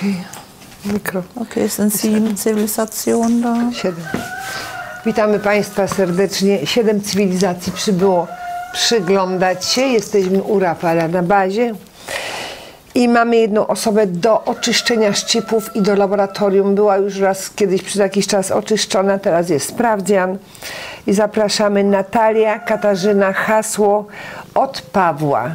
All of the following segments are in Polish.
Mikro. Okay, es sind 7 Zivilisationen da. 7. Witamy Państwa serdecznie. 7 cywilizacji przybyło przyglądać się. Jesteśmy u Rafaela na bazie. I mamy jedną osobę do oczyszczenia szczypów i do laboratorium. Była już raz kiedyś przez jakiś czas oczyszczona, teraz jest sprawdzian. I zapraszamy Natalia Katarzyna, hasło od Pawła.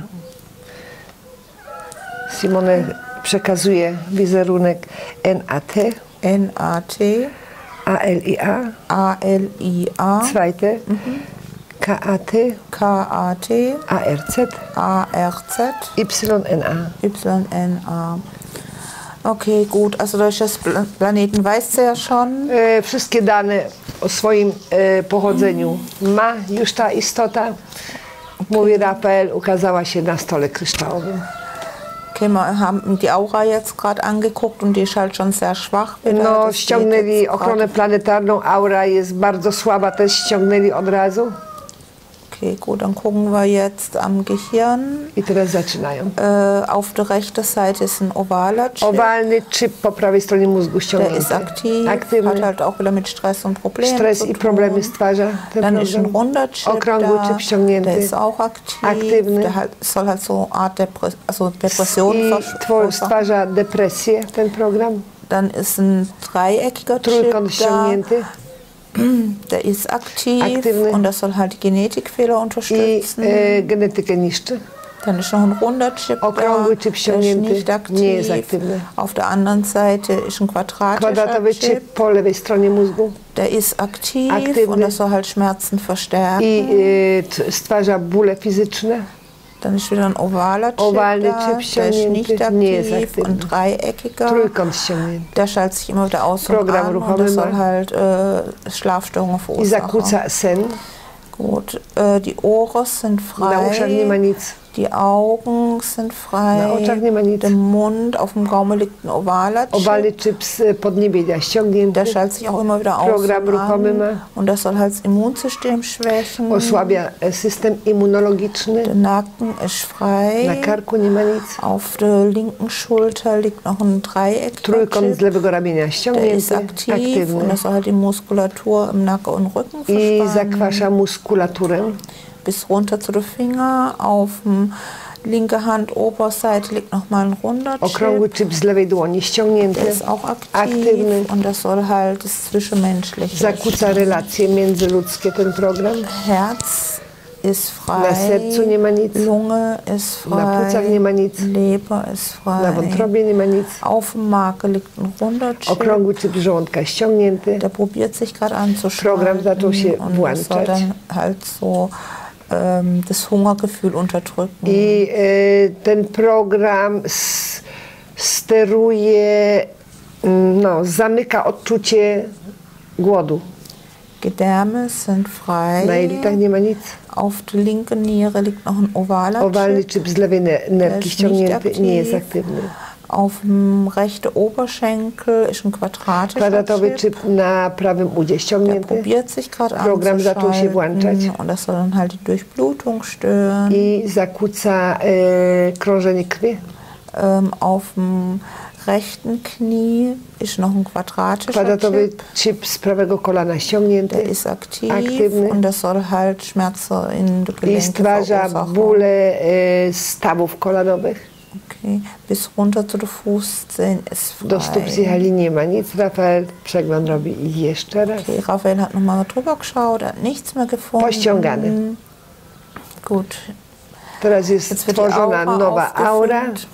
Simone przekazuje wizerunek NAT. NAT. ALIA. ALIA. Zweite. KAT. KAT. ARZ. ARZ. YNA. YNA. Okay, gut. Also durch das Planeten weißt sie ja schon. Wszystkie dane o swoim pochodzeniu ma już ta istota. Mówi Rafael, ukazała się na stole kryształowym. Okay, wir haben die Aura jetzt gerade angeguckt und die ist halt schon sehr schwach. No, ściągnęli ochronę planetarną, aura jest bardzo słaba, też ściągnęli od razu. Okay, gut, dann gucken wir jetzt am Gehirn. I teraz zaczynają. Auf der rechten Seite ist ein ovaler Chip. Owalny chip po prawej stronie mózgu ściągnięty. Der ist aktiv, aktywny. hat halt auch wieder mit Stress und Problemen Stres zu i tun. problemy stwarza ten Dann ist ein program. runder Chip Okrągły da, chip ściągnięty. der ist auch aktiv, aktywny. der halt, soll halt so eine Art Depression I verursachen. stwarza depresję ten program. Dann ist ein dreieckiger Chip Trójkąt da. ściągnięty. Der ist aktiv aktywny. und das soll halt die Genetikfehler unterstützen. I genetykę niszczy. Dann ist noch ein runder Chip Okrągły da, chip der ist ściągnięty, nicht aktiv. nie jest aktywny. Auf der anderen Seite ist ein quadratischer Kwadratowy Chip, chip po lewej stronie mózgu. der ist aktiv aktywny. und das soll halt Schmerzen verstärken. I stwarza bóle fizyczne. Dann ist wieder ein ovaler Chip Owalny da, chip der ist ściągnięty, nicht nie jest aktiv aktywny. und dreieckiger. Trójkąt ściągnięty. Der schaltet sich immer wieder aus und Program an ruchomy und das ma. soll halt Schlafstörungen I verursachen. zakłóca sen. Gut, die Ohren sind Na uszach nie ma frei, nic. die Augen sind Na oczach frei, nie ma nic. der Mund, auf dem Gaumen liegt ein ovaler Owalny Chip. chip z podniebienia ściągnięty. Der schaltet sich auch immer wieder aus Program und ruchomy an ma. und das soll halt das Immunsystem schwächen. Osłabia system immunologiczny. Der Nacken ist frei. Na karku nie ma nic. Auf der linken Schulter liegt noch ein dreieckiger Trójkąt z Chip. lewego ramienia Der ist ściągnięty. aktiv und Aktywny. das soll halt die Muskulatur im Nacken und Rücken I verspannen. zakwasza muskulaturę. Bis runter zu den Finger. Auf dem linke Hand Oberseite liegt nochmal ein runder Okrągły Chip. chip z lewej dłoni ściągnięty. Der ist auch aktiv aktywny. und das soll halt das Zwischenmenschliche. Zakłóca relacje międzyludzkie ten program. Herz ist frei. Na sercu nie ma nic. Lunge ist frei. Na płucach nie ma nic. Leber ist frei. Na wątrobie nie ma nic. Auf dem Magen liegt ein runder Chip. Okrągły chip żołądka ściągnięty. Der probiert sich gerade anzuschalten. Program zaczął się und das soll włączać. dann halt so das Hungergefühl unterdrücken. I ten program steruje, no, zamyka odczucie głodu. Gedärme sind frei. Na jelitach nie ma nic. Auf der linken Niere liegt noch ein ovaler Owalny Chip. chip z lewej nerki ist ściągnięty, nicht nie jest aktiv. aktywny. Auf dem rechten Oberschenkel ist ein quadratischer Kwadratowy Chip. chip na prawym udzie Der ściągnięty. probiert sich gerade Program zaczął się włączać. anzuschalten und das soll dann halt die Durchblutung stören. I zakłóca krążenie krwi. Auf dem rechten Knie ist noch ein quadratischer Kwadratowy Chip. chip z prawego kolana ściągnięty. Der ist aktiv aktywny. und das soll halt Schmerzen in den I Gelenken stwarza verursachen. bóle stawów kolanowych. Okay. Bis runter zu den Fußzehen ist frei. Do stóp zjechali nie ma nic. Rafael przegląd robi i jeszcze raz. Okay, Rafael hat nochmal drüber geschaut, er hat nichts mehr gefunden. Pościągany. Gut. Teraz jest Jetzt wird die stworzona Aura nowa aura. aufgefüllt.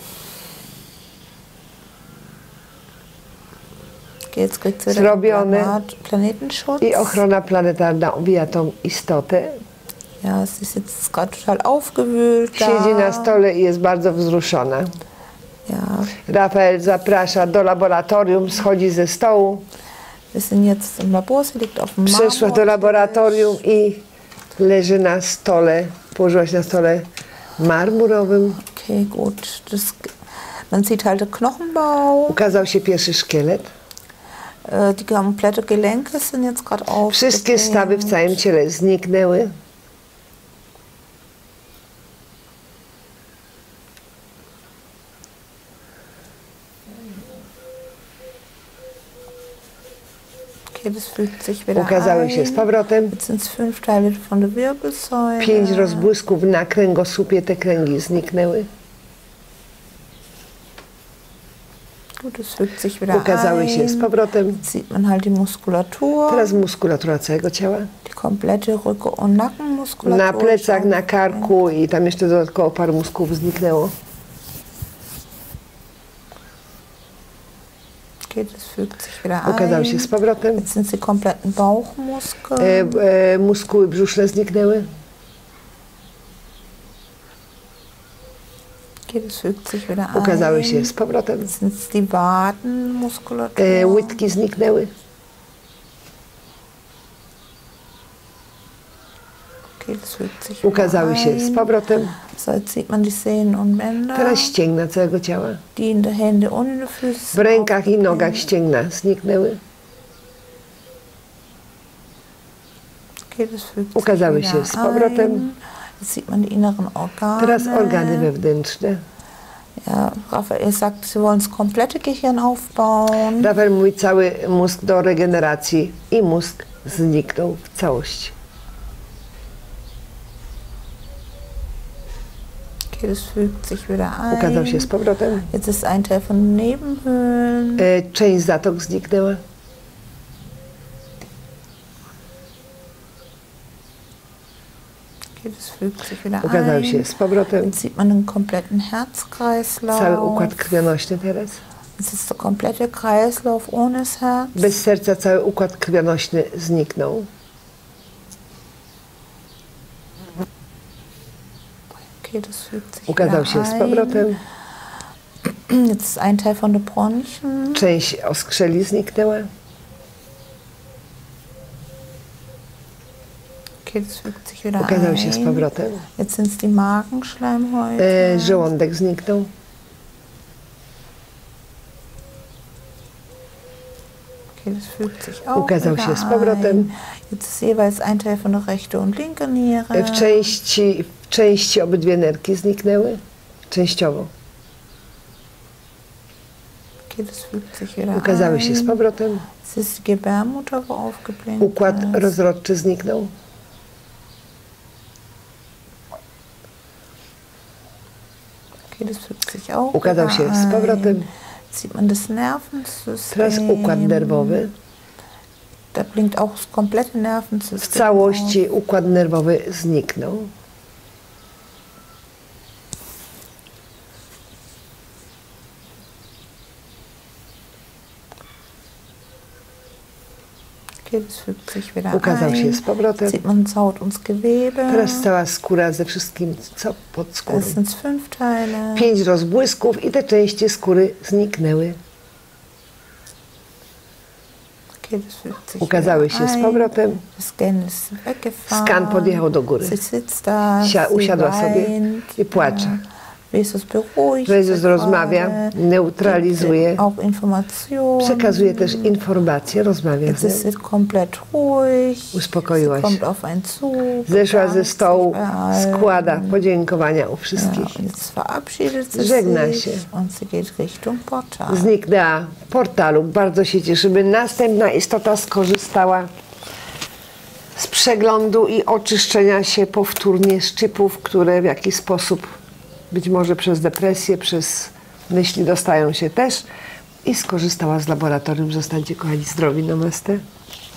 Okay, jetzt kriegt sie Zrobione. Planetenschutz. I ochrona planetarna obija tą istotę. Ja, sie ist jetzt gerade total aufgewühlt. Siedzi Da. na stole i jest bardzo wzruszona. Ja, Rafael zaprasza do laboratorium, schodzi ze stołu. wir sind jetzt im Labor, sie liegt auf dem Przeszła do laboratorium i leży na stole, położyła się na stole marmurowym. Okay, gut. Man sieht halt den Knochenbau. Ukazał się pierwszy szkielet. Die komplette Gelenke sind jetzt gerade auf. Wszystkie stawy w całym ciele zniknęły. Okay, das fügt sich wieder Ukazały się ein. z powrotem. Jetzt sind es 5 Teile von der Wirbelsäule. 5 rozbłysków na kręgosłupie, te kręgi zniknęły. Gut, das fügt sich wieder Ukazały się z ein. powrotem. Jetzt sieht man halt die Muskulatur. Teraz muskulatura całego ciała. Die komplette Rücken- und Nackenmuskulatur. Na plecach, na karku i tam jeszcze dodatkowo parę muskułów zniknęło. Okay, das fügt sich wieder Ukazały się ein. z powrotem. Jetzt sind die kompletten Bauchmuskeln. Muskuły brzuszne zniknęły. Okay, das fügt sich wieder ein. Ukazały się z powrotem. Jetzt sind es die Wadenmuskulatur. Łydki zniknęły. Okay, das fügt sich wieder Ukazały się z ein. powrotem. So, jetzt sieht man die Sehnen und Bänder. Teraz ścięgna całego ciała. Die in den Händen und in den Füßen. W rękach i nogach ścięgna zniknęły. Okay, das fügt sich Ukazały wieder się z powrotem. ein. Jetzt sieht man die inneren Organe. Teraz organy wewnętrzne. Ja, Raphael sagt, sie wollen das komplette Gehirn aufbauen. Rafael mówi, cały mózg do regeneracji i mózg zniknął w całości. Okay, das fügt sich wieder ein. Ukazał się z powrotem. Jetzt ist ein Teil von den Nebenhöhlen. Część zatok zniknęła. Okay, das fügt sich wieder Ukazał się ein. z powrotem. Jetzt sieht man den kompletten Herzkreislauf. Cały układ krwionośny teraz. Es ist der komplette Kreislauf ohne das Herz. Bez serca cały układ krwionośny zniknął. Okay, das fügt sich Ukazał wieder się z ein. powrotem. Jetzt ist ein Teil von den Bronchien. Część oskrzeli zniknęła. Okay, das fügt sich wieder Ukazał się z ein. powrotem. Jetzt sind es die Magenschleimhäute. Żołądek zniknął. Okay, das fügt sich auch Ukazał wieder się z powrotem. ein. Jetzt ist jeweils ein Teil von der rechten und linken Niere. W części obydwie nerki zniknęły. Częściowo. Okay, das fügt sich wieder Ukazały się z ein. powrotem. Es ist die Gebärmutter, wo aufgeblinkt Układ ist. rozrodczy zniknął. Okay, das fügt sich auch Ukazał wieder się z ein. powrotem. Sieht man das Nervensystem. Teraz układ nerwowy. Da blinkt auch das komplette W Nervensystem. całości układ nerwowy zniknął. Okay, das fügt sich wieder Ukazał się ein. z powrotem. Sieht man das Haut und das Gewebe. Teraz cała skóra ze wszystkim, co pod skórą. Das sind 5 Teile. 5 rozbłysków i te części skóry zniknęły. Okay, das fügt sich Ukazały wieder się z ein. powrotem. Der Scan ist weggefahren. Skan podjechał do góry. Sie sitzt da, Usiadła sie sobie weint. i płacze. Jesus beruhigt Jezus sich rozmawia, gerade, neutralizuje, gibt auch Informationen. przekazuje też informacje, rozmawia Jetzt z nią. ist sie komplett ruhig. Uspokoiła Sie się. kommt auf einen Zug. Zeszła ze bedankt stołu, sich bei allen. składa podziękowania u Ja, wszystkich. und jetzt verabschiedet sie Żegna sich się. und sie geht Richtung Portal. Zniknęła w portalu. Bardzo się cieszymy. Następna istota skorzystała z przeglądu i oczyszczenia się powtórnie szczypów, które w jakiś sposób, być może przez depresję, przez myśli dostają się też, i skorzystała z laboratorium. Zostańcie kochani zdrowi. Namaste.